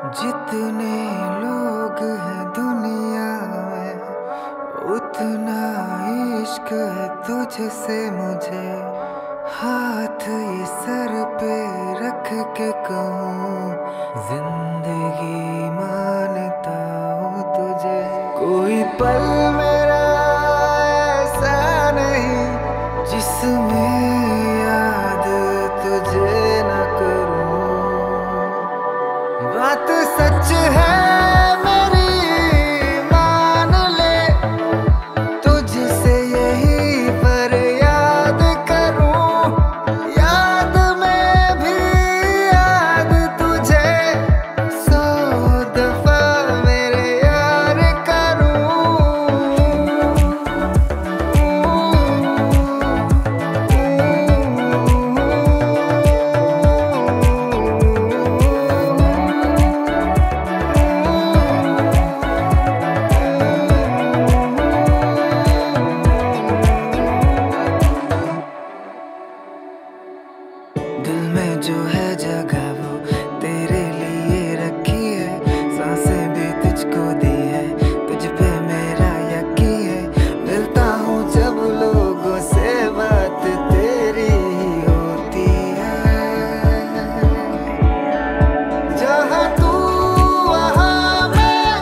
जितने लोग हैं दुनिया में उतना इश्क है तुझसे मुझे। हाथ ये सर पे रख के कहूँ जिंदगी मानता हूँ तुझे। कोई पल मेरा ऐसा नहीं जिसमें याद तुझे न करूँ। बात सच है मेरी मान ले, तुझसे यही फरियाद करूं। याद में भी याद तुझे 100 दफा मेरे यार करूं। दिल में जो है जगह वो तेरे लिए रखी है। सांसें भी तुझको दी है, तुझ पे मेरा यकीन है। मिलता हूँ जब लोगों से बात तेरी ही होती है। जहाँ तू वहाँ मैं,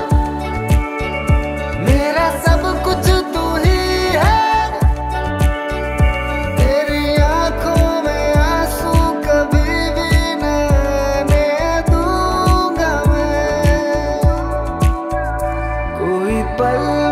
मेरा सब कुछ तू ही है। तेरी आंखों में आंसू कभी भी न आने दूंगा मैं। कोई पल